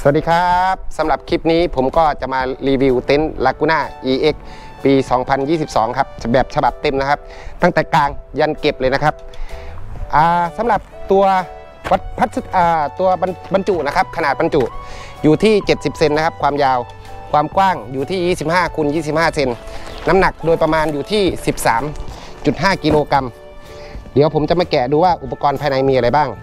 สวัสดีครับสำหรับคลิปนี้ผมก็จะมารีวิวเต็นท์ Laguna EX ปี 2022 ครับแบบฉบับเต็มนะครับตั้งแต่กลางยันเก็บเลยนะครับสำหรับตัวตัวบรรจุนะครับขนาดบรรจุอยู่ที่70เซนนะครับความยาวความกว้างอยู่ที่25 × 25 เซนน้ำหนักโดยประมาณอยู่ที่ 13.5 กิโลกรัมเดี๋ยวผมจะมาแกะดูว่าอุปกรณ์ภายในมีอะไรบ้าง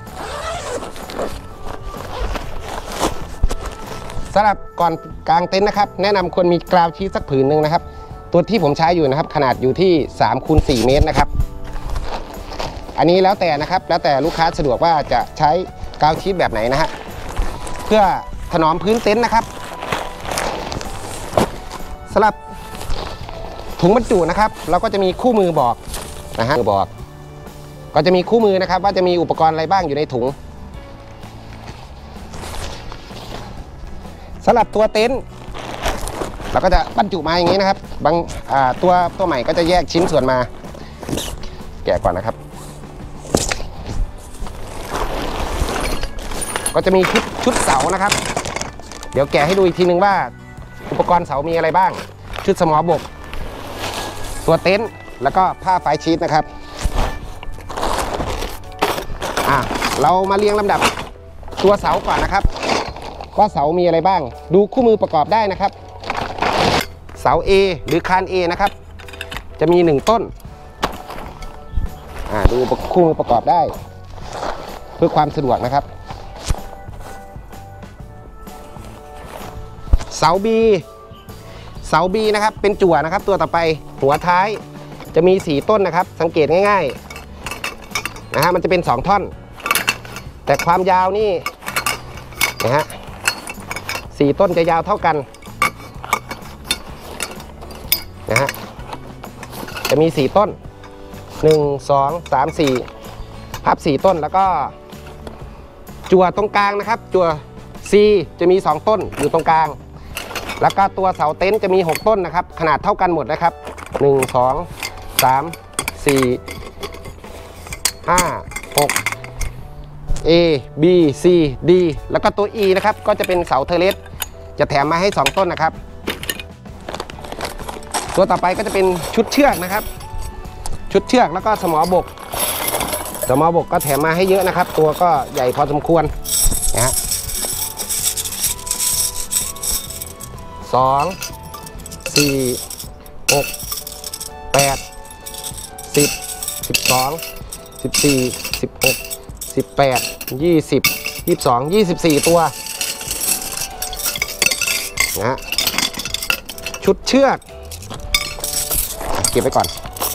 สำหรับก่อนกางเต็นท์นะครับแนะนำควรมีกราวชีทสักผืนหนึ่งนะครับตัวที่ผมใช้อยู่นะครับขนาดอยู่ที่3 × 4 เมตรนะครับอันนี้แล้วแต่นะครับแล้วแต่ลูกค้าสะดวกว่าจะใช้กราวชีทแบบไหนนะฮะเพื่อถนอมพื้นเต็นท์นะครับสำหรับถุงบรรจุนะครับเราก็จะมีคู่มือบอกนะฮะบอกก็จะมีคู่มือนะครับว่าจะมีอุปกรณ์อะไรบ้างอยู่ในถุงสำหรับตัวเต็นท์เราก็จะบรรจุมาอย่างนี้นะครับบางตัวใหม่ก็จะแยกชิ้นส่วนมาแกะก่อนนะครับก็จะมีชุดเสานะครับเดี๋ยวแกะให้ดูอีกทีนึงว่าอุปกรณ์เสามีอะไรบ้างชุดสมอบกตัวเต็นท์แล้วก็ผ้าไฟชีทนะครับเรามาเรียงลำดับตัวเสาก่อนนะครับว่าเสามีอะไรบ้างดูคู่มือประกอบได้นะครับเสา A หรือคาน A นะครับจะมี1ต้นดูคู่มือประกอบได้เพื่อความสะดวกนะครับเสา B นะครับเป็นจั่วนะครับตัวต่อไปหัวท้ายจะมี4ต้นนะครับสังเกตง่ายๆนะฮะมันจะเป็น2ท่อนแต่ความยาวนี่นะฮะ4ต้นจะยาวเท่ากันนะฮะจะมี4ต้น1 2 3 4พับ4ต้นแล้วก็จั่วตรงกลางนะครับจั่ว C จะมี2ต้นอยู่ตรงกลางแล้วก็ตัวเสาเต็นท์จะมี6ต้นนะครับขนาดเท่ากันหมดนะครับ1 2 3 4 5 6 A B C D แล้วก็ตัว E นะครับก็จะเป็นเสาเทเลสจะแถมมาให้2ต้นนะครับตัวต่อไปก็จะเป็นชุดเชือกนะครับชุดเชือกแล้วก็สมอบกก็แถมมาให้เยอะนะครับตัวก็ใหญ่พอสมควรนะฮะ2 4 6 8 10 12 14 16 18 20 22 24ตัวนะฮะชุดเชือกเก็บไว้ก่อน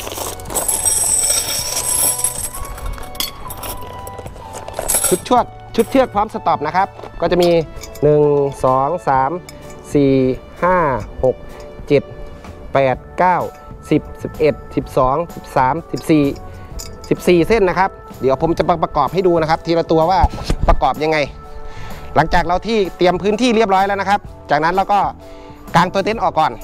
ชุดเชือกพร้อมสต็อปนะครับก็จะมี1 2 3 4 5 6 7 8 9 10 11 12 13 14 เส้นนะครับเดี๋ยวผมจะประกอบให้ดูนะครับทีละตัวว่าประกอบยังไงหลังจากเราที่เตรียมพื้นที่เรียบร้อยแล้วนะครับจากนั้นเราก็กางตัวเต็นท์ออกก่อน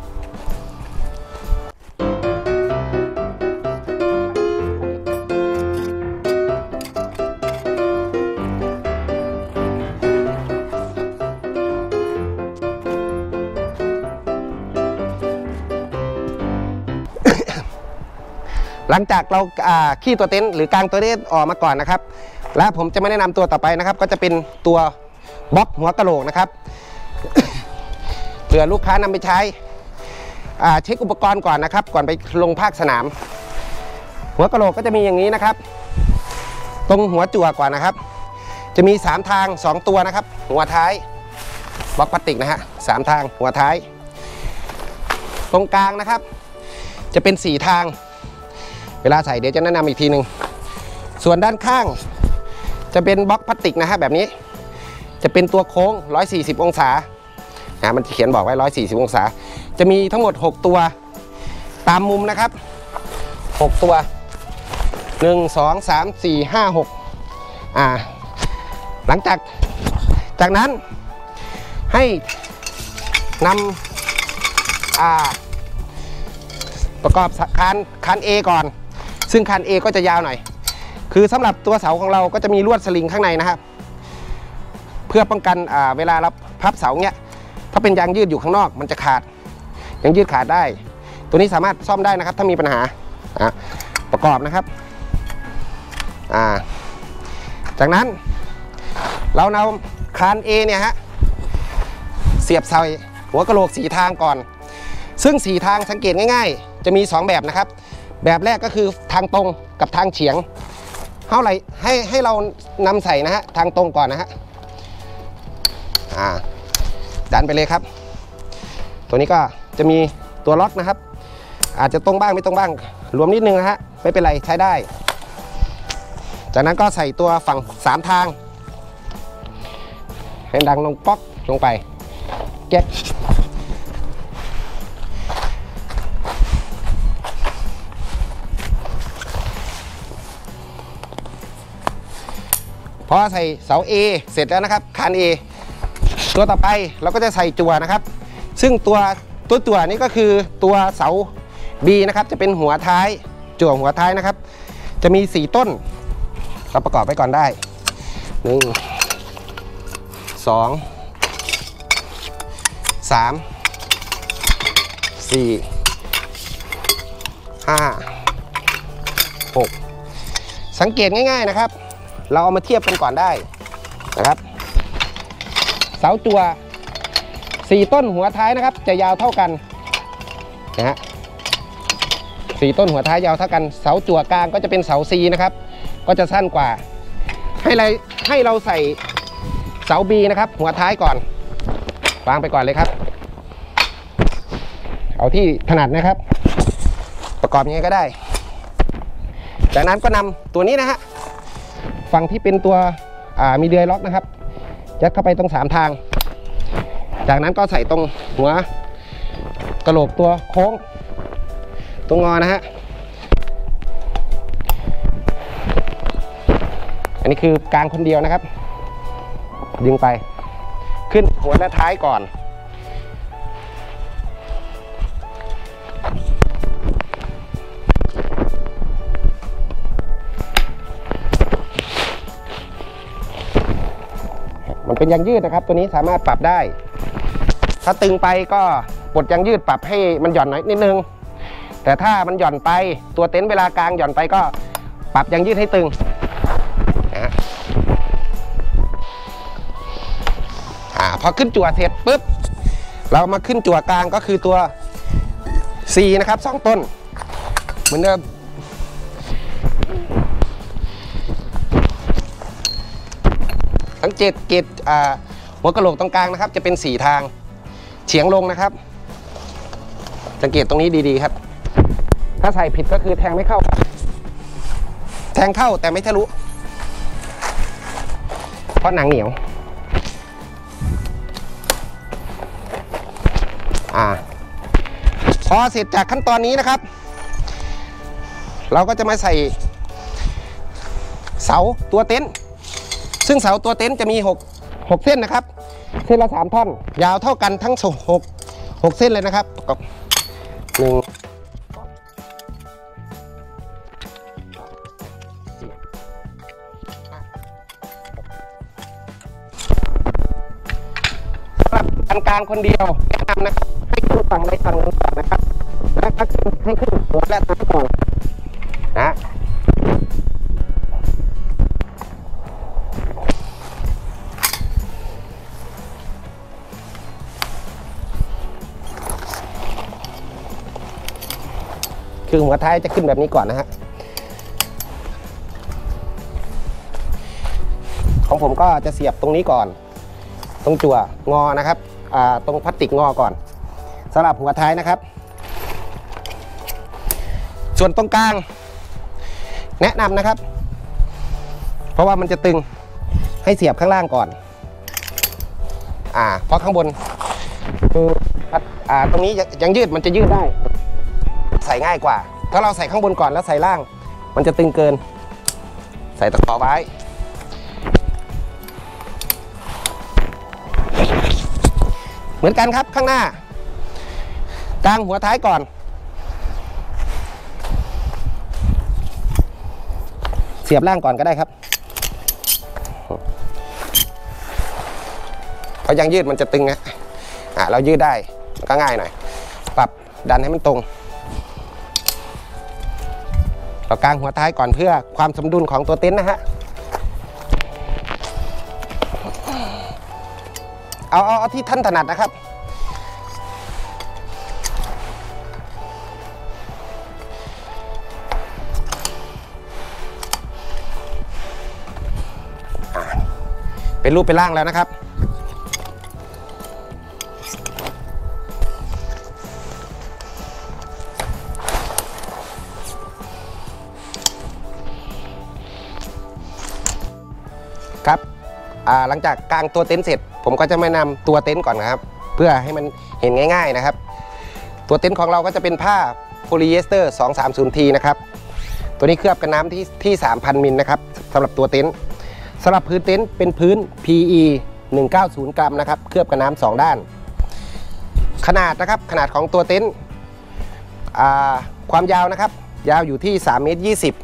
หลังจากเราขี้ตัวเต็นท์หรือกางตัวเต็นท์ออกมาก่อนนะครับและผมจะไม่แนะนำตัวต่อไปนะครับก็จะเป็นตัวบล็อกหัวกะโหลกนะครับเผื่อลูกค้านำไปใช้เช็คอุปกรณ์ก่อนนะครับก่อนไปลงภาคสนามหัวกะโหลกก็จะมีอย่างนี้นะครับตรงหัวจั่วก่อนนะครับจะมี3ทาง2ตัวนะครับหัวท้ายบล็อกพลาสติกนะฮะ3ทางหัวท้ายตรงกลางนะครับจะเป็น4ทางเวลาใส่เดี๋ยวจะแนะนำอีกทีหนึ่งส่วนด้านข้างจะเป็นบล็อกพลาสติกนะฮะแบบนี้จะเป็นตัวโค้ง140องศามันเขียนบอกไว้140องศาจะมีทั้งหมด6ตัวตามมุมนะครับ6ตัว1 2 3 4 5 6หลังจากนั้นให้นำประกอบคาน A ก่อนซึ่งคาน A ก็จะยาวหน่อยคือสำหรับตัวเสาของเราก็จะมีลวดสลิงข้างในนะครับเพื่อป้องกันเวลาเราพับเสาเนี้ยถ้าเป็นยางยืดอยู่ข้างนอกมันจะขาดยางยืดขาดได้ตัวนี้สามารถซ่อมได้นะครับถ้ามีปัญหาประกอบนะครับจากนั้นเรานำคาน A เนี่ยฮะเสียบใส่หัวกะโหลก4 ทางก่อนซึ่ง4 ทางสังเกตง่ายๆจะมี2 แบบนะครับแบบแรกก็คือทางตรงกับทางเฉียงเท่าไหร่ให้เรานำใส่นะฮะทางตรงก่อนนะฮะดันไปเลยครับตัวนี้ก็จะมีตัวล็อกนะครับอาจจะตรงบ้างไม่ตรงบ้างรวมนิดนึงนะฮะไม่เป็นไรใช้ได้จากนั้นก็ใส่ตัวฝั่ง3 ทางให้ดังลงป๊อกลงไปแก๊กพอใส่เสา A เสร็จแล้วนะครับคาน A ตัวต่อไปเราก็จะใส่จั่วนะครับซึ่งตัวนี้ก็คือตัวเสา B นะครับจะเป็นหัวท้ายจั่วหัวท้ายนะครับจะมี4 ต้นเราประกอบไปก่อนได้1 2 3 4 5 6สังเกตง่ายๆนะครับเราเอามาเทียบกันก่อนได้นะครับเสาจั่ว4 ต้นหัวท้ายนะครับจะยาวเท่ากันนะฮะ4 ต้นหัวท้ายยาวเท่ากันเสาจั่วกลางก็จะเป็นเสา C นะครับก็จะสั้นกว่าให้เราใส่เสา B นะครับหัวท้ายก่อนวางไปก่อนเลยครับเอาที่ถนัดนะครับประกอบยังไงก็ได้จากนั้นก็นำตัวนี้นะฮะฝั่งที่เป็นตัวมีเดือยล็อกนะครับยัดเข้าไปตรง3 ทางจากนั้นก็ใส่ตรงหัวกะโหลกตัวโค้งตรงงอนะฮะอันนี้คือกลางคนเดียวนะครับดึงไปขึ้นหัวและท้ายก่อนมันเป็นยางยืดนะครับตัวนี้สามารถปรับได้ถ้าตึงไปก็ปลดยางยืดปรับให้มันหย่อนหน่อยนิดนึงแต่ถ้ามันหย่อนไปตัวเต็นท์เวลากลางหย่อนไปก็ปรับยางยืดให้ตึงนะพอขึ้นจั่วเสร็จปุ๊บเรามาขึ้นจั่วกลางก็คือตัว C นะครับ2 ต้นเหมือนเดิมสังเกตหัวกะโหลกตรงกลางนะครับจะเป็น4 ทางเฉียงลงนะครับสังเกตตรงนี้ดีๆครับถ้าใส่ผิดก็คือแทงไม่เข้าแทงเข้าแต่ไม่ทะลุเพราะหนังเหนียวพอเสร็จจากขั้นตอนนี้นะครับเราก็จะมาใส่เสาตัวเต็นท์ซึ่งเสาตัวเต็นท์จะมี6 เส้นนะครับเส้นละ3 ท่อนยาวเท่ากันทั้ง6 เส้นเลยนะครับกับสำหรับอันกลางคนเดียวแนะนำนะครับให้ขึ้นฝั่งใดฝั่งหนึ่งก่อนนะครับและให้ขึ้นหัวและท้ายก่อนนะคือหัวท้ายจะขึ้นแบบนี้ก่อนนะฮะของผมก็จะเสียบตรงนี้ก่อนตรงจั่วงอนะครับตรงพลาสติกงอก่อนสำหรับหัวท้ายนะครับส่วนตรงกลางแนะนำนะครับเพราะว่ามันจะตึงให้เสียบข้างล่างก่อนเพราะข้างบนคือตรงนี้ยังยืดมันจะยืดได้ใส่ง่ายกว่าถ้าเราใส่ข้างบนก่อนแล้วใส่ล่างมันจะตึงเกินใส่ตะขอไว้เหมือนกันครับข้างหน้ากลางหัวท้ายก่อนเสียบล่างก่อนก็ได้ครับเพราะยางยืดมันจะตึงนะเรายืดได้ก็ง่ายหน่อยปรับดันให้มันตรงเรากางหัวท้ายก่อนเพื่อความสมดุลของตัวเต็นท์นะฮะเอาที่ท่านถนัดนะครับเป็นรูปเป็นร่างแล้วนะครับครับหลังจากกางตัวเต็นท์เสร็จผมก็จะแนะนำตัวเต็นท์ก่อนนะครับเพื่อให้มันเห็นง่ายๆนะครับตัวเต็นท์ของเราก็จะเป็นผ้าโพลีเอสเตอร์ 230T นะครับตัวนี้เคลือบกันน้ำที่ 3,000 มิลนะครับสำหรับตัวเต็นท์สำหรับพื้นเต็นท์เป็นพื้น PE 190 กรัมนะครับเคลือบกันน้ำ2ด้านขนาดนะครับขนาดของตัวเต็นท์ความยาวนะครับยาวอยู่ที่3.20 เมตร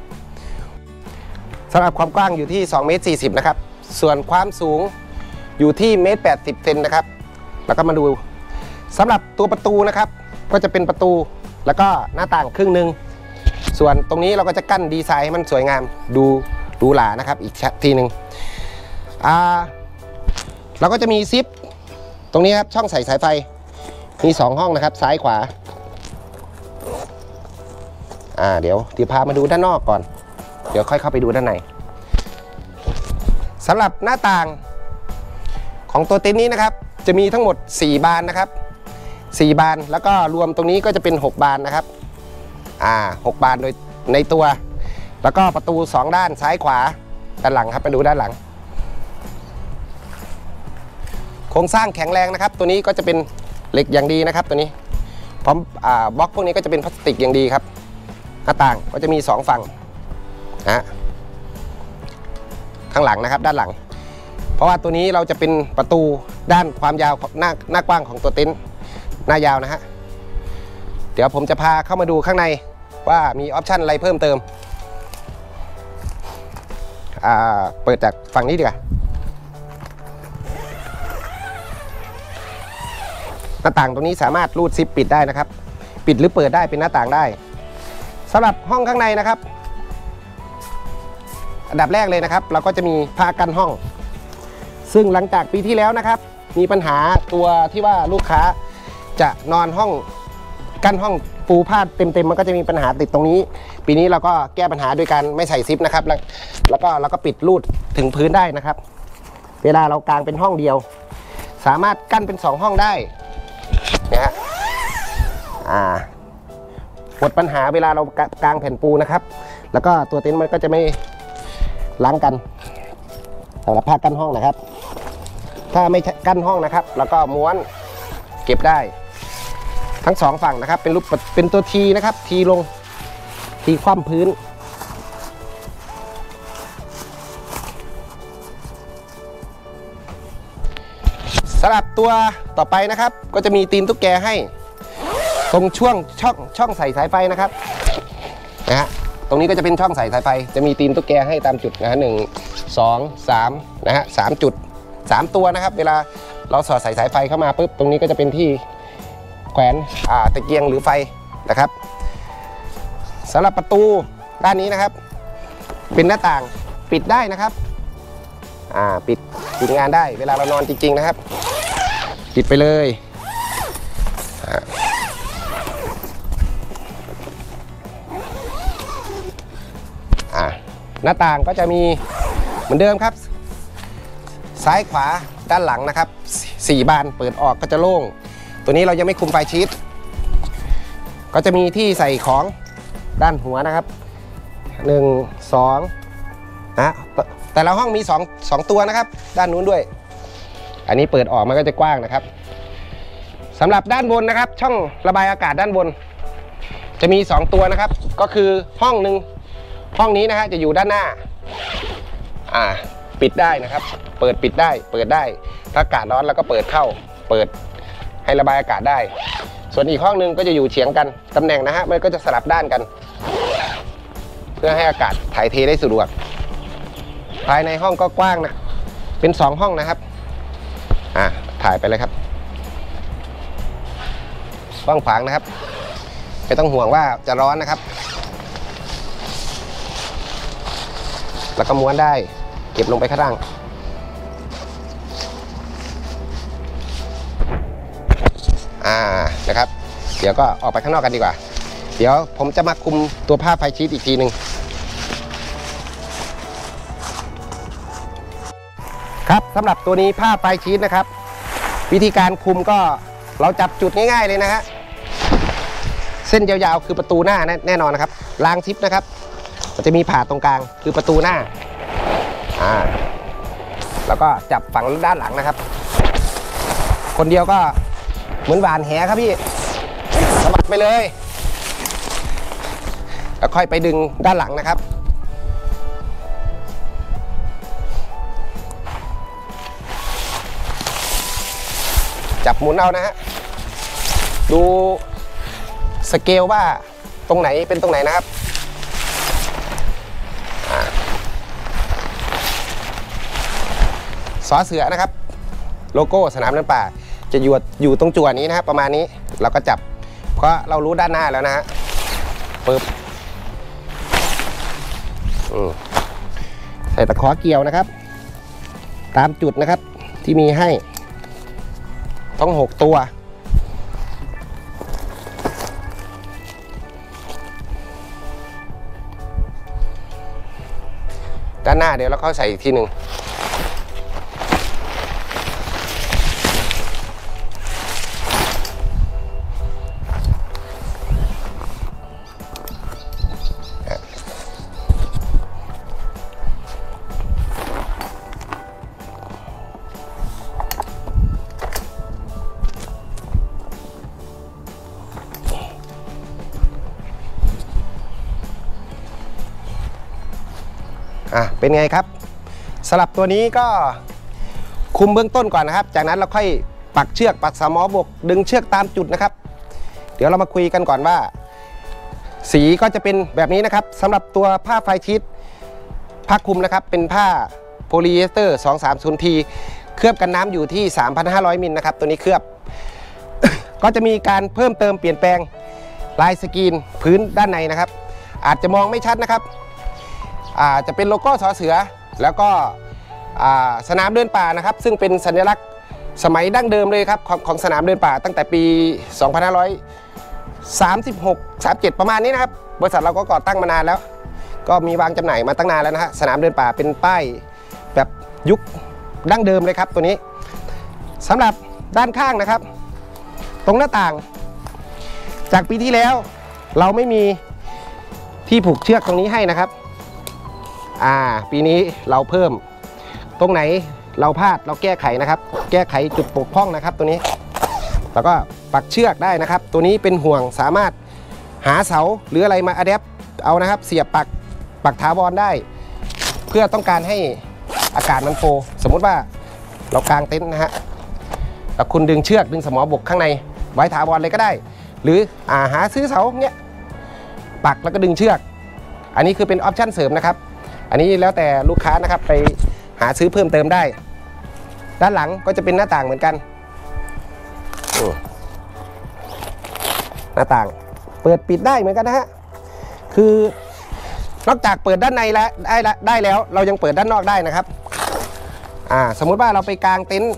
สำหรับความกว้างอยู่ที่2.40 เมตรนะครับส่วนความสูงอยู่ที่1.80 เมตรนะครับแล้วก็มาดูสำหรับตัวประตูนะครับก็จะเป็นประตูแล้วก็หน้าต่างครึ่งหนึ่งส่วนตรงนี้เราก็จะกั้นดีไซน์ให้มันสวยงามดูหรูหรานะครับอีกทีหนึ่งเราก็จะมีซิปตรงนี้ครับช่องใส่สายไฟมี2ห้องนะครับซ้ายขวาเดี๋ยวพามาดูด้านนอกก่อนเดี๋ยวค่อยเข้าไปดูด้านในสำหรับหน้าต่างของตัวเต็นท์นี้นะครับจะมีทั้งหมด4 บานนะครับ4 บานแล้วก็รวมตรงนี้ก็จะเป็น6 บานนะครับ6 บานโดยในตัวแล้วก็ประตู2 ด้านซ้ายขวาด้านหลังครับมาดูด้านหลังโครงสร้างแข็งแรงนะครับตัวนี้ก็จะเป็นเหล็กอย่างดีนะครับตัวนี้พร้อมบล็อกพวกนี้ก็จะเป็นพลาสติกอย่างดีครับหน้าต่างก็จะมี2 ฝั่งข้างหลังนะครับด้านหลังเพราะว่าตัวนี้เราจะเป็นประตูด้านความยาวหน้ากว้างของตัวเต็นท์หน้ายาวนะฮะเดี๋ยวผมจะพาเข้ามาดูข้างในว่ามีออปชันอะไรเพิ่มเติมเปิดจากฝั่งนี้ดีกว่าหน้าต่างตรงนี้สามารถรูดซิปปิดได้นะครับปิดหรือเปิดได้เป็นหน้าต่างได้สำหรับห้องข้างในนะครับอันดับแรกเลยนะครับเราก็จะมีผ้ากั้นห้องซึ่งหลังจากปีที่แล้วนะครับมีปัญหาตัวที่ว่าลูกค้าจะนอนห้องกั้นห้องปูผ้าเต็มมันก็จะมีปัญหาติดตรงนี้ปีนี้เราก็แก้ปัญหาโดยการไม่ใส่ซิปนะครับแล้วก็เราก็ปิดรูดถึงพื้นได้นะครับเวลาเรากางเป็นห้องเดียวสามารถกั้นเป็น2 ห้องได้นะฮะหมดปัญหาเวลาเรากางแผ่นปูนะครับแล้วก็ตัวเต็นท์มันก็จะไม่ล้างกันสำหรับผ้ากั้นห้องนะครับถ้าไม่กั้นห้องนะครับแล้วก็ม้วนเก็บได้ทั้ง2 ฝั่งนะครับเป็นรูปเป็นตัวทีนะครับทีลงทีคว่ำพื้นสำหรับตัวต่อไปนะครับก็จะมีตีนตุ๊กแกให้ตรงช่วงช่องใส่สายไฟนะครับตรงนี้ก็จะเป็นช่องใส่สายไฟจะมีตีนตุ๊กแกให้ตามจุดนะฮะ1 2 3นะฮะ3 จุด3 ตัวนะครับเวลาเราสอดใส่สายไฟเข้ามาปุ๊บตรงนี้ก็จะเป็นที่แขวนตะเกียงหรือไฟนะครับสำหรับประตูด้านนี้นะครับเป็นหน้าต่างปิดได้นะครับปิดงานได้เวลาเรานอนจริงๆนะครับปิดไปเลยหน้าต่างก็จะมีเหมือนเดิมครับซ้ายขวาด้านหลังนะครับ4 บานเปิดออกก็จะโล่งตัวนี้เรายังไม่คุมไฟชีทก็จะมีที่ใส่ของด้านหัวนะครับ1 2นะแต่ละห้องมี2 ตัวนะครับด้านนู้นด้วยอันนี้เปิดออกมันก็จะกว้างนะครับสำหรับด้านบนนะครับช่องระบายอากาศด้านบนจะมี2 ตัวนะครับก็คือห้องนี้นะฮะจะอยู่ด้านหน้าปิดได้นะครับเปิดปิดได้เปิดได้ถ้าอากาศร้อนแล้วก็เปิดเข้าเปิดให้ระบายอากาศได้ส่วนอีกห้องนึงก็จะอยู่เฉียงกันตำแหน่งนะฮะมันก็จะสลับด้านกันเพื่อให้อากาศถ่ายเทได้สะดวกภายในห้องก็กว้างนะเป็น2 ห้องนะครับถ่ายไปเลยครับกว้างขวางนะครับไม่ต้องห่วงว่าจะร้อนนะครับแล้วก็ม้วนได้เก็บลงไปข้างล่างนะครับเดี๋ยวก็ออกไปข้างนอกกันดีกว่าเดี๋ยวผมจะมาคุมตัวผ้าไฟชีตอีกทีหนึ่งครับสำหรับตัวนี้ผ้าไฟชีตนะครับวิธีการคุมก็เราจับจุดง่ายๆเลยนะฮะเส้นยาวๆคือประตูหน้าแน่นอนนะครับรางทิปนะครับมันจะมีผ่าตรงกลางคือประตูหน้าแล้วก็จับฝั่งด้านหลังนะครับคนเดียวก็เหมือนหวานแหครับพี่สมัดไปเลยแล้วค่อยไปดึงด้านหลังนะครับจับหมุนเอานะฮะดูสเกลว่าตรงไหนเป็นตรงไหนนะครับสอเสือนะครับโลโก้สนามเดินป่าจะอยู่ตรงจั่วนี้นะครับประมาณนี้เราก็จับเพราะเรารู้ด้านหน้าแล้วนะฮะปึ๊บใส่ตะขอเกี่ยวนะครับตามจุดนะครับที่มีให้ต้อง6ตัวด้านหน้าเดี๋ยวเราเข้าใส่อีกทีหนึ่งเป็นไงครับสลับตัวนี้ก็คุมเบื้องต้นก่อนนะครับจากนั้นเราค่อยปักเชือกปักสมอบกดึงเชือกตามจุดนะครับเดี๋ยวเรามาคุยกันก่อนว่าสีก็จะเป็นแบบนี้นะครับสำหรับตัวผ้าไฟชีตผ้าคลุมนะครับเป็นผ้าโพลีเอสเตอร์ 230T เคลือบกันน้ำอยู่ที่ 3,500 มิลนะครับตัวนี้เคลือบ ก็จะมีการเพิ่มเติมเปลี่ยนแปลงลายสกรีนพื้นด้านในนะครับอาจจะมองไม่ชัดนะครับจะเป็นโลโก้สอเสือแล้วก็สนามเดินป่านะครับซึ่งเป็นสัญลักษณ์สมัยดั้งเดิมเลยครับของสนามเดินป่าตั้งแต่ปี 2536-37 ประมาณนี้นะครับบริษัทเราก็ก่อตั้งมานานแล้วก็มีวางจำหน่ายมาตั้งนานแล้วนะฮะสนามเดินป่าเป็นป้ายแบบยุคดั้งเดิมเลยครับตัวนี้สำหรับด้านข้างนะครับตรงหน้าต่างจากปีที่แล้วเราไม่มีที่ผูกเชือกตรงนี้ให้นะครับปีนี้เราเพิ่มตรงไหนเราพลาดเราแก้ไขนะครับแก้ไขจุดบกพร่องนะครับตัวนี้แล้วก็ปักเชือกได้นะครับตัวนี้เป็นห่วงสามารถหาเสาหรืออะไรมาอะแดปเอานะครับเสียบปักถาวรได้เพื่อต้องการให้อากาศมันโฟสมมุติว่าเรากางเต็นท์นะฮะแล้วคุณดึงเชือกดึงสมอบกข้างในไว้ถาวรเลยก็ได้หรือหาซื้อเสาเนี้ยปักแล้วก็ดึงเชือกอันนี้คือเป็นออปชั่นเสริมนะครับอันนี้แล้วแต่ลูกค้านะครับไปหาซื้อเพิ่มเติมได้ด้านหลังก็จะเป็นหน้าต่างเหมือนกันหน้าต่างเปิดปิดได้เหมือนกันนะฮะคือนอกจากเปิดด้านในแล้วได้แล้วเรายังเปิดด้านนอกได้นะครับสมมุติว่าเราไปกางเต็นท์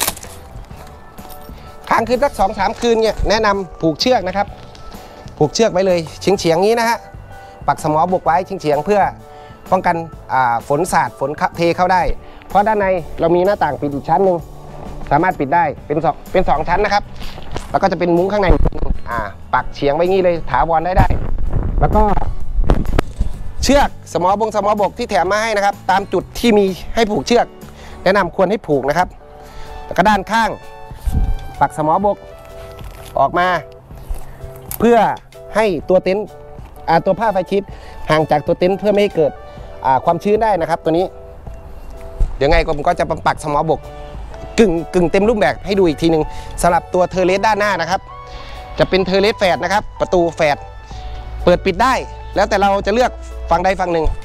ค้างคืนสัก 2-3 คืนเนี่ยแนะนำผูกเชือกนะครับผูกเชือกไว้เลยเฉียงๆนี้นะฮะปักสมอบกไว้เฉียงๆเพื่อป้องกันฝนสาดฝนเทเข้าได้เพราะด้านในเรามีหน้าต่างปิดอีกชั้นหนึ่งสามารถปิดได้เป็น2ชั้นนะครับแล้วก็จะเป็นมุ้งข้างในปักเฉียงไว้งี้เลยถาวรได้แล้วก็เชือกสมอบกที่แถมมาให้นะครับตามจุดที่มีให้ผูกเชือกแนะนำควรให้ผูกนะครับแล้วก็ด้านข้างปักสมอบกออกมาเพื่อให้ตัวเต็นท์ตัวผ้าไฟชีตห่างจากตัวเต็นท์เพื่อไม่ให้เกิดความชื้นได้นะครับตัวนี้เดี๋ยวไงผมก็จะปักสมอบกกึ่งเต็มรูปแบบให้ดูอีกทีหนึ่งสำหรับตัวเทอร์เลสด้านหน้านะครับจะเป็นเทอร์เลสแฝดนะครับประตูแฝดเปิดปิดได้แล้วแต่เราจะเลือกฝั่งใดฝั่งหนึ่ง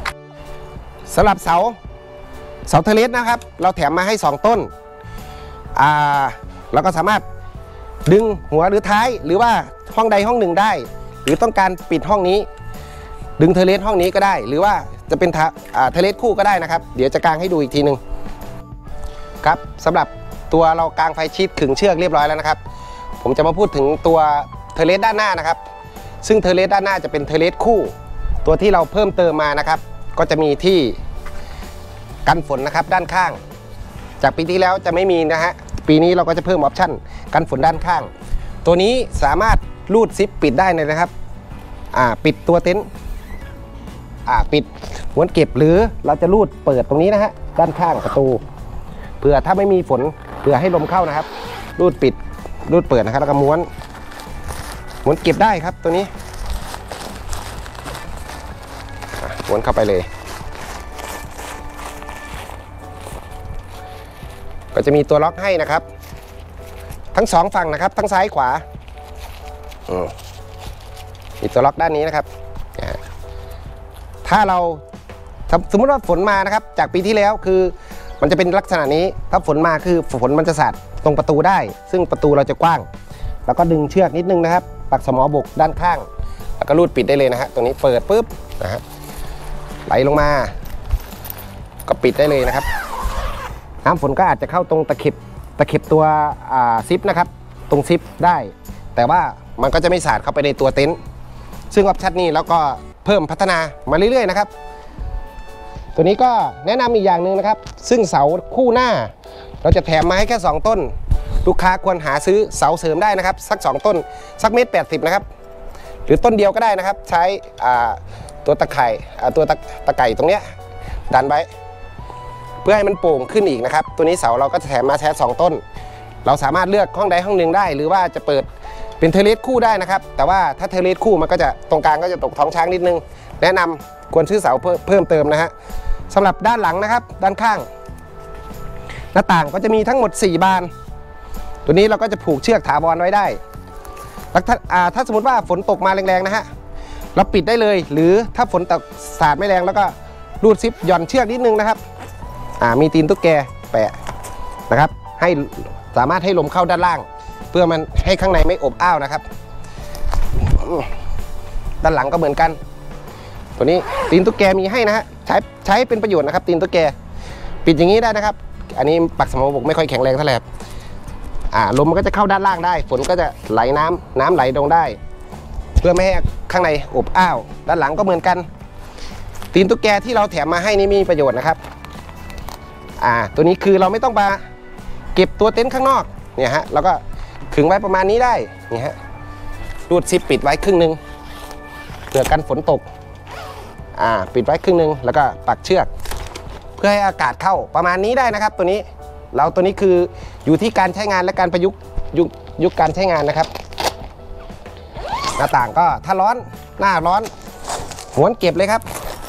สำหรับเสาเทอร์เลสนะครับเราแถมมาให้2ต้นเราก็สามารถดึงหัวหรือท้ายหรือว่าห้องใดห้องหนึ่งได้หรือต้องการปิดห้องนี้ดึงเทเลสห้องนี้ก็ได้หรือว่าจะเป็นเทเลสคู่ก็ได้นะครับเดี๋ยวจะกางให้ดูอีกทีหนึ่งครับสำหรับตัวเรากางไฟชิดขึงเชือกเรียบร้อยแล้วนะครับผมจะมาพูดถึงตัวเทเลสด้านหน้านะครับซึ่งเทเลสด้านหน้าจะเป็นเทเลสคู่ตัวที่เราเพิ่มเติมมานะครับก็จะมีที่กันฝนนะครับด้านข้างจากปีที่แล้วจะไม่มีนะฮะปีนี้เราก็จะเพิ่มออปชั่นกันฝนด้านข้างตัวนี้สามารถรูดซิปปิดได้เลยนะครับปิดตัวเต็นท์ปิดม้วนเก็บหรือเราจะรูดเปิดตรงนี้นะฮะด้านข้างประตูเผื่อถ้าไม่มีฝนเผื่อให้ลมเข้านะครับรูดปิดรูดเปิดนะครับแล้วก็ม้วนเก็บได้ครับตัวนี้ม้วนเข้าไปเลยก็จะมีตัวล็อกให้นะครับทั้งสองฝั่งนะครับทั้งซ้ายขวามีตัวล็อกด้านนี้นะครับถ้าเราสมมติว่าฝนมานะครับจากปีที่แล้วคือมันจะเป็นลักษณะนี้ถ้าฝนมาคือฝนมันจะสาดตรงประตูได้ซึ่งประตูเราจะกว้างแล้วก็ดึงเชือกนิดนึงนะครับปักสมอบกด้านข้างแล้วก็รูดปิดได้เลยนะฮะตัวนี้เปิดปุ๊บนะฮะไหลลงมาก็ปิดได้เลยนะครับน้ำฝนก็อาจจะเข้าตรงตะเข็บตัวซิปนะครับตรงซิปได้แต่ว่ามันก็จะไม่สาดเข้าไปในตัวเต็นท์ซึ่งออปชั่นนี้แล้วก็เพิ่มพัฒนามาเรื่อยๆนะครับตัวนี้ก็แนะนำอีกอย่างหนึ่งนะครับซึ่งเสาคู่หน้าเราจะแถมมาให้แค่2ต้นลูกค้าควรหาซื้อเสาเสริมได้นะครับสัก2ต้นสัก1.80 นะครับหรือต้นเดียวก็ได้นะครับใช้ตัวตะไคร่ตัวตะไก่ตรงเนี้ยดันไว้เพื่อให้มันโป่งขึ้นอีกนะครับตัวนี้เสาเราก็จะแถมมาแค่2ต้นเราสามารถเลือกห้องใดห้องหนึ่งได้หรือว่าจะเปิดเป็นเทเลสคู่ได้นะครับแต่ว่าถ้าเทเลสคู่มันก็จะตรงกลางก็จะตกท้องช้างนิดนึงแนะนำควรซื้อเสาเพิ่มเติมนะฮะสำหรับด้านหลังนะครับด้านข้างหน้าต่างก็จะมีทั้งหมด4 บานตัวนี้เราก็จะผูกเชือกถาวรไว้ได้แล้วถ้าสมมติว่าฝนตกมาแรงๆนะฮะเราปิดได้เลยหรือถ้าฝนตกสาดไม่แรงแล้วก็รูดซิปหย่อนเชือกนิดนึงนะครับมีตีนตุ๊กแกแปะนะครับให้สามารถให้ลมเข้าด้านล่างเพื่อมันให้ข้างในไม่อบอ้าวนะครับด้านหลังก็เหมือนกันตัวนี้ตีนตุ๊กแกมีให้นะฮะใช้เป็นประโยชน์นะครับตีนตุ๊กแกปิดอย่างนี้ได้นะครับอันนี้ปักสมอบกไม่ค่อยแข็งแรงเท่าไหร่ลมมันก็จะเข้าด้านล่างได้ฝนก็จะไหลน้ำไหลลงได้เพื่อไม่ให้ข้างในอบอ้าวด้านหลังก็เหมือนกันตีนตุ๊กแกที่เราแถมมาให้นี่มีประโยชน์นะครับตัวนี้คือเราไม่ต้องมาเก็บตัวเต็นท์ข้างนอกเนี่ยฮะแล้วก็ขึงไว้ประมาณนี้ได้นี่ฮะรูดซิปปิดไว้ครึ่งนึงเพื่อกันฝนตกปิดไว้ครึ่งนึงแล้วก็ปักเชือกเพื่อให้อากาศเข้าประมาณนี้ได้นะครับตัวนี้คืออยู่ที่การใช้งานและการประยุกต์ยุคการใช้งานนะครับหน้าต่างก็ถ้าร้อนหน้าร้อนม้วนเก็บเลยครับ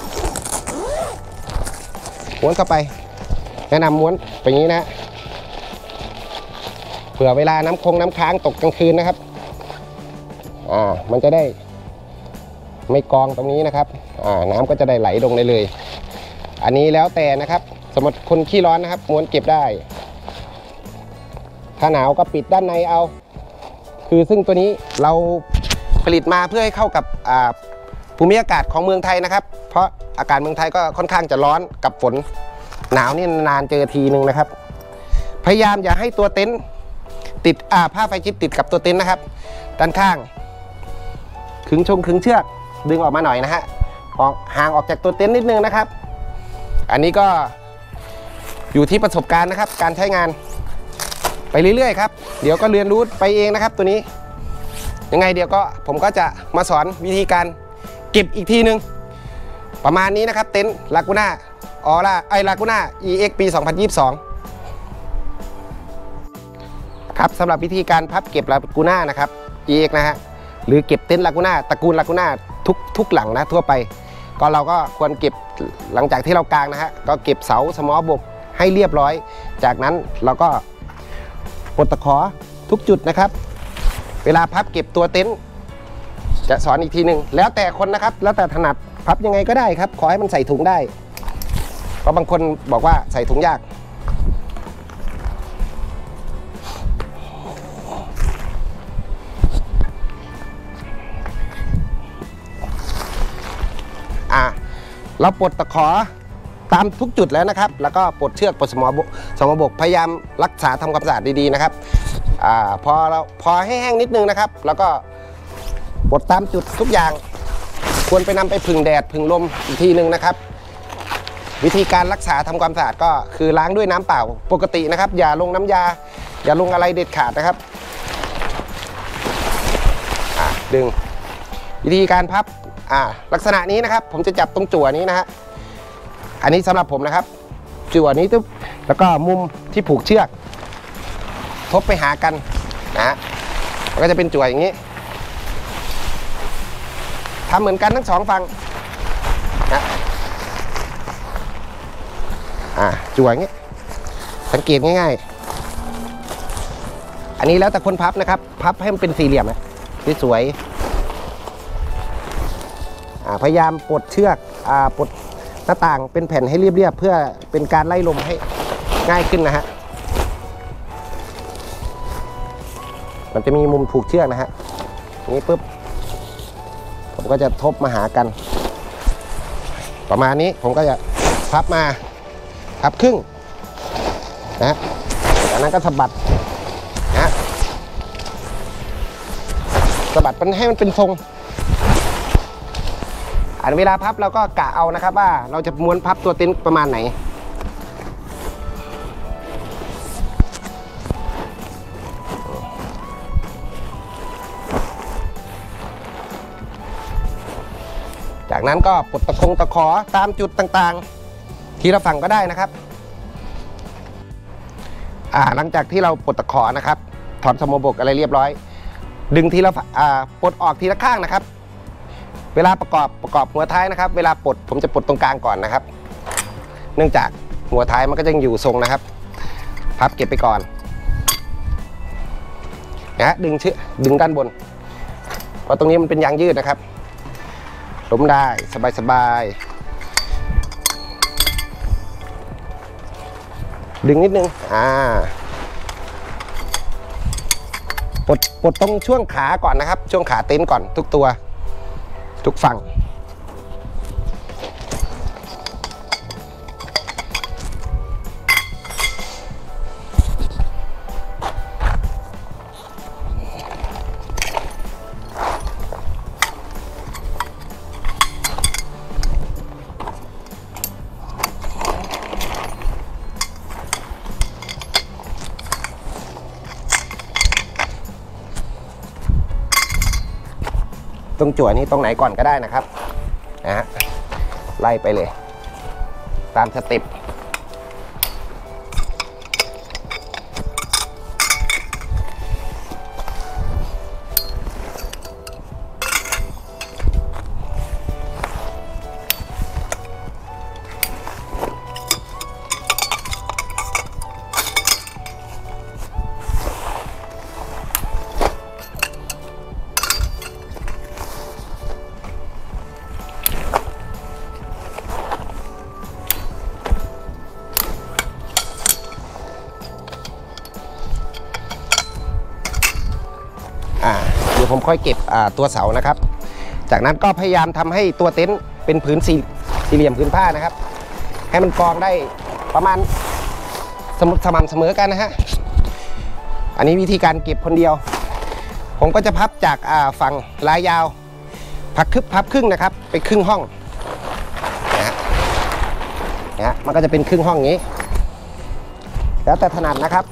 ม้วนเข้าไปแนะนำม้วนไปอย่างนี้นะเผื่อเวลาน้ำค้างตกกลางคืนนะครับมันจะได้ไม่กองตรงนี้นะครับน้ำก็จะได้ไหลลงได้เลยอันนี้แล้วแต่นะครับสมมติคนขี้ร้อนนะครับม้วนเก็บได้ถ้าหนาวก็ปิดด้านในเอาคือซึ่งตัวนี้เราผลิตมาเพื่อให้เข้ากับภูมิอากาศของเมืองไทยนะครับเพราะอากาศเมืองไทยก็ค่อนข้างจะร้อนกับฝนหนาวนี่นานเจอทีนึงนะครับพยายามอย่าให้ตัวเต็นท์ติดผ้าไฟชิดติดกับตัวเต็นท์นะครับด้านข้างขึงเชือกดึงออกมาหน่อยนะฮะห่างออกจากตัวเต็นท์นิดนึงนะครับอันนี้ก็อยู่ที่ประสบการณ์นะครับการใช้งานไปเรื่อยๆครับเดี๋ยวก็เรียนรู้ไปเองนะครับตัวนี้ยังไงเดี๋ยวก็ผมก็จะมาสอนวิธีการเก็บอีกทีนึงประมาณนี้นะครับเต็นท์ลากูน่าลากูน่า EX ปี 2022ครับสำหรับวิธีการพับเก็บลากูน่านะครับ EX นะฮะหรือเก็บเต็นท์ลากูน่าตระกูลลากูน่าทุกหลังนะทั่วไปก็เราก็ควรเก็บหลังจากที่เรากางนะฮะก็เก็บเสาสมอบกให้เรียบร้อยจากนั้นเราก็ปลดตะขอทุกจุดนะครับเวลาพับเก็บตัวเต็นท์จะสอนอีกทีหนึ่งแล้วแต่คนนะครับแล้วแต่ถนัดพับยังไงก็ได้ครับขอให้มันใส่ถุงได้เพราะบางคนบอกว่าใส่ถุงยากเราปลดตะขอตามทุกจุดแล้วนะครับแล้วก็ปลดเชือกปลดสมอบกพยายามรักษาทำความสะอาดดีๆนะครับพอให้แห้งนิดนึงนะครับแล้วก็ปลดตามจุดทุกอย่างควรไปนำไปผึ่งแดดผึ่งลมอีกทีนึงนะครับวิธีการรักษาทำความสะอาดก็คือล้างด้วยน้ำเปล่าปกตินะครับอย่าลงน้ำยาอย่าลงอะไรเด็ดขาดนะครับดึงวิธีการพับลักษณะนี้นะครับผมจะจับตรงจั่วนี้นะฮะอันนี้สำหรับผมนะครับจั่วนี้ตุ๊บแล้วก็มุมที่ผูกเชือกทบไปหากันนะฮะมันก็จะเป็นจั่วอย่างนี้ทำเหมือนกันทั้งสองฝั่งนะจั่วอย่างนี้สังเกตง่ายๆอันนี้แล้วแต่คนพับนะครับพับให้มันเป็นสี่เหลี่ยมนะสวยพยายามปลดเชือกปลดหน้าต่างเป็นแผ่นให้เรียบๆเพื่อเป็นการไล่ลมให้ง่ายขึ้นนะฮะมันจะมีมุมผูกเชือกนะฮะนี้ปุ๊บผมก็จะทบมาหากันประมาณนี้ผมก็จะพับมาพับครึ่งนะจากนั้นก็สะบัดนะสะบัดมันให้มันเป็นทรงเวลาพับเราก็กะเอานะครับว่าเราจะม้วนพับตัวเต็นท์ประมาณไหนจากนั้นก็ปลดตะขอตามจุดต่างๆทีละฝั่งก็ได้นะครับหลังจากที่เราปลดตะขอนะครับถอนสมอบกอะไรเรียบร้อยดึงทีละปลดออกทีละข้างนะครับเวลาประกอบหัวท้ายนะครับเวลาปลดผมจะปลดตรงกลางก่อนนะครับเนื่องจากหัวท้ายมันก็ยังอยู่ทรงนะครับพับเก็บไปก่อนนะฮะดึงด้านบนเพราะตรงนี้มันเป็นยางยืดนะครับล้มได้สบายดึงนิดนึงปลดตรงช่วงขาก่อนนะครับช่วงขาเต็นท์ก่อนทุกตัวทุกฝั่งตรงจั่วนี้ตรงไหนก่อนก็ได้นะครับนะฮะไล่ไปเลยตามสเต็ปเดี๋ยวผมค่อยเก็บตัวเสานะครับจากนั้นก็พยายามทำให้ตัวเต็นท์เป็นผืนสี่เหลี่ยมผืนผ้านะครับให้มันกองได้ประมาณสม่ำเสมอกันนะฮะอันนี้วิธีการเก็บคนเดียวผมก็จะพับจากฝั่งลายยาวพับครึ่งนะครับไปครึ่งห้องนะมันก็จะเป็นครึ่งห้องนี้แล้วแต่ถนัดนะครับ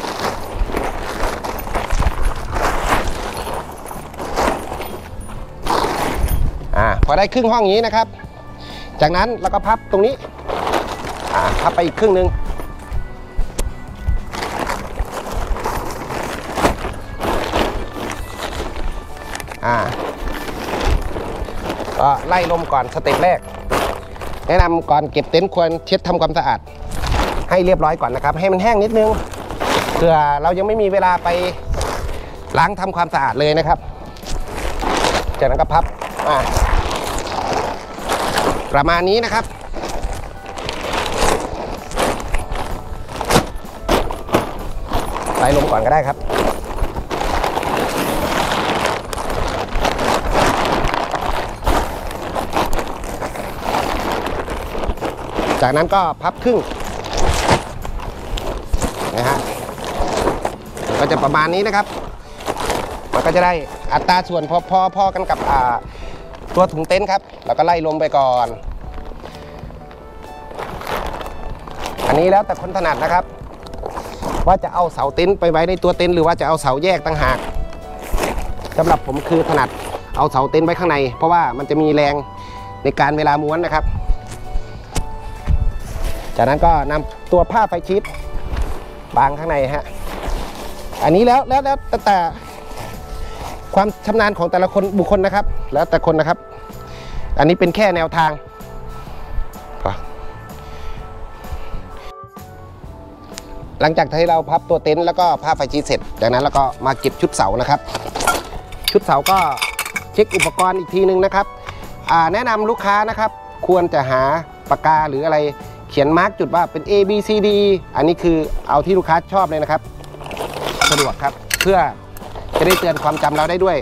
พอได้ครึ่งห้องนี้นะครับจากนั้นเราก็พับตรงนี้พับไปอีกครึ่งหนึ่งก็ไล่ลมก่อนสเต็ปแรกแนะนำก่อนเก็บเต็นท์ควรเช็ดทำความสะอาดให้เรียบร้อยก่อนนะครับให้มันแห้งนิดนึงเผื่อเรายังไม่มีเวลาไปล้างทำความสะอาดเลยนะครับจากนั้นก็พับประมาณนี้นะครับไล่ลมก่อนก็ได้ครับจากนั้นก็พับครึ่งนะฮะก็จะประมาณนี้นะครับมันก็จะได้อัตราส่วนพอกันกับตัวถุงเต็นท์ครับแล้วก็ไล่ลมไปก่อนอันนี้แล้วแต่คนถนัดนะครับว่าจะเอาเสาเต็นท์ไปไว้ในตัวเต็นท์หรือว่าจะเอาเสาแยกต่างหากสำหรับผมคือถนัดเอาเสาเต็นท์ไว้ข้างในเพราะว่ามันจะมีแรงในการเวลาม้วนนะครับจากนั้นก็นำตัวผ้าไฟชีทบางข้างในฮะอันนี้แล้วแต่ความชำนาญของแต่ละคนบุคคลนะครับแล้วแต่คนนะครับอันนี้เป็นแค่แนวทางหลังจากที่เราพับตัวเต็นท์แล้วก็ผ้าไฟชีทเสร็จจากนั้นเราก็มาเก็บชุดเสานะครับชุดเสาก็เช็คอุปกรณ์อีกทีนึงนะครับแนะนำลูกค้านะครับควรจะหาปากกาหรืออะไรเขียนมาร์กจุดว่าเป็น A B C D อันนี้คือเอาที่ลูกค้าชอบเลยนะครับสะดวกครับเพื่อจะได้เตือนความจำเราได้ด้วย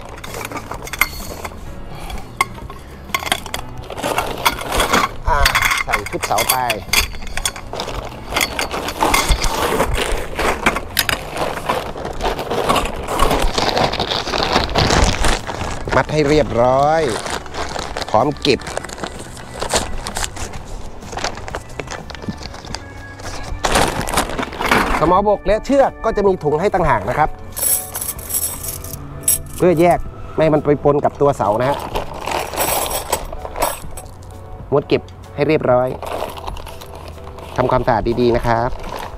ใส่ชุดเสาไปมัดให้เรียบร้อยพร้อมเก็บสมอบกและเชือกก็จะมีถุงให้ต่างหากนะครับเพื่อแยกไม่ให้มันไปปนกับตัวเสานะฮะม้วนเก็บให้เรียบร้อยทำความสะอาดดีๆนะครับ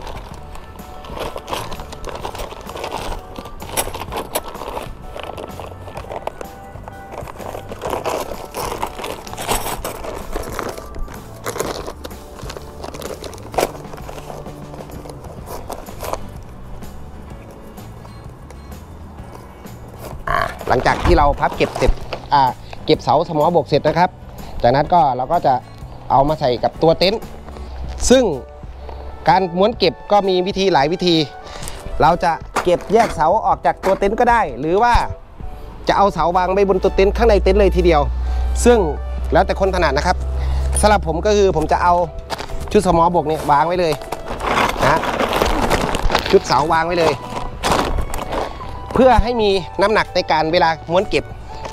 หลังจากที่เราพับเก็บเสร็จเก็บเสาสมอบกเสร็จนะครับจากนั้นก็เราก็จะเอามาใส่กับตัวเต็นท์ซึ่งการม้วนเก็บก็มีวิธีหลายวิธีเราจะเก็บแยกเสาออกจากตัวเต็นท์ก็ได้หรือว่าจะเอาเสาวางไว้บนตัวเต็นท์ข้างในเต็นท์เลยทีเดียวซึ่งแล้วแต่คนถนัดนะครับสำหรับผมก็คือผมจะเอาชุดสมอบกเนี่ยวางไว้เลยนะชุดเสาวางไว้เลยเพื่อให้มีน้ำหนักในการเวลาม้วนเก็บ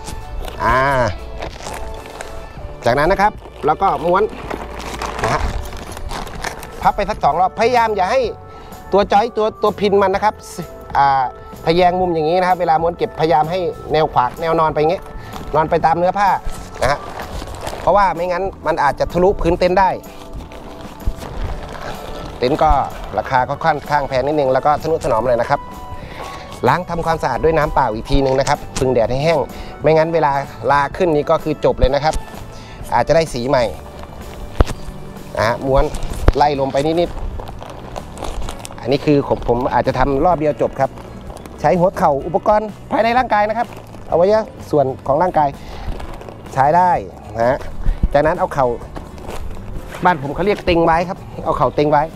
จากนั้นนะครับแล้วก็ม้วนนะฮะพับไปสัก2 รอบพยายามอย่าให้ตัวจอยตัวพินมันนะครับทะแยงมุมอย่างนี้นะครับเวลาม้วนเก็บพยายามให้แนวขวางแนวนอนไปอย่างนี้นอนไปตามเนื้อผ้านะฮะเพราะว่าไม่งั้นมันอาจจะทะลุพื้นเต็นท์ได้เต็นท์ก็ราคาก็ค่อนข้างแพงนิดนึงแล้วก็ทนุถนอมเลยนะครับล้างทำความสะอาดด้วยน้ำเปล่าอีกทีนึงนะครับพึ่งแดดให้แห้งไม่งั้นเวลาลาขึ้นนี้ก็คือจบเลยนะครับอาจจะได้สีใหม่ม้วนไล่ลมไปนิดๆอันนี้คือผมอาจจะทำรอบเดียวจบครับใช้หัวเข่าอุปกรณ์ภายในร่างกายนะครับเอาไว้ส่วนของร่างกายใช้ได้นะจากนั้นเอาเข่าบ้านผมเขาเรียกเต็งไว้ครับเอาเข่าเต็งไว้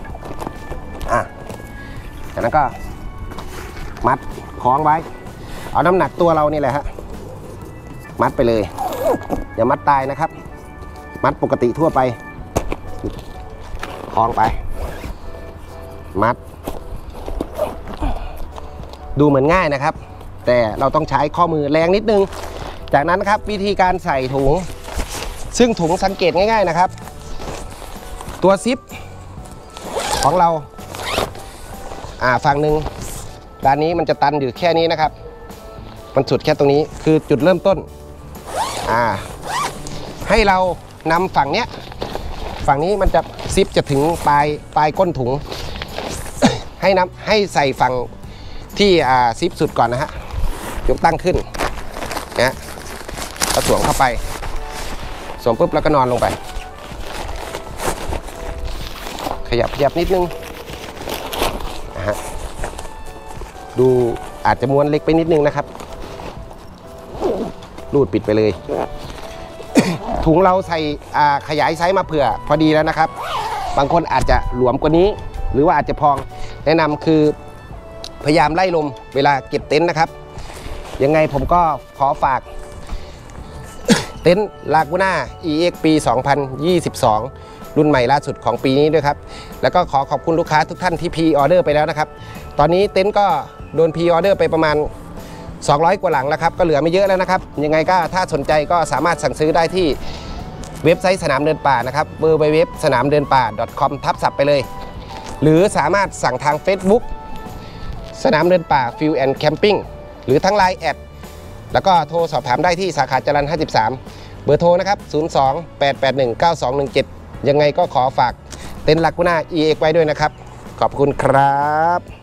จากนั้นก็มัดคล้องไว้เอาน้ำหนักตัวเรานี่แหละฮะมัดไปเลยอย่ามัดตายนะครับมัดปกติทั่วไปคล้องไปมัดดูเหมือนง่ายนะครับแต่เราต้องใช้ข้อมือแรงนิดนึงจากนั้นครับวิธีการใส่ถุงซึ่งถุงสังเกตง่ายๆนะครับตัวซิปของเราฝั่งหนึ่งด้านนี้มันจะตันอยู่แค่นี้นะครับมันสุดแค่ตรงนี้คือจุดเริ่มต้นให้เรานำฝั่งนี้มันจะซิปจะถึงปลายก้นถุง ให้ใส่ฝั่งที่ซิปสุดก่อนนะฮะยกตั้งขึ้นนะแล้วสวมเข้าไปสวมปุ๊บแล้วก็นอนลงไปขยับนิดนึงนะฮะดูอาจจะม้วนเล็กไปนิดนึงนะครับรูดปิดไปเลย ถุงเราใส่ขยายไซส์มาเผื่อพอดีแล้วนะครับบางคนอาจจะหลวมกว่านี้หรือว่าอาจจะพองแนะนำคือพยายามไล่ลมเวลาเก็บเต็นท์นะครับยังไงผมก็ขอฝากเต็นท์ลากูน่า EX ปี 2022 รุ่นใหม่ล่าสุดของปีนี้ด้วยครับแล้วก็ขอขอบคุณลูกค้าทุกท่านที่พรีออเดอร์ไปแล้วนะครับตอนนี้เต็นท์ก็โดนพรีออเดอร์ไปประมาณ200 กว่าหลังแล้วครับก็เหลือไม่เยอะแล้วนะครับยังไงก็ถ้าสนใจก็สามารถสั่งซื้อได้ที่เว็บไซต์สนามเดินป่านะครับwww สนามเดินป่า .com ทับศัพท์ไปเลยหรือสามารถสั่งทาง Facebook สนามเดินป่า Field and Camping หรือทั้ง Line แอดแล้วก็โทรสอบถามได้ที่สาขาจรัญ53เบอร์โทรนะครับ02-881-9217ยังไงก็ขอฝากเต็นท์ลากูน่า EX ไว้ด้วยนะครับขอบคุณครับ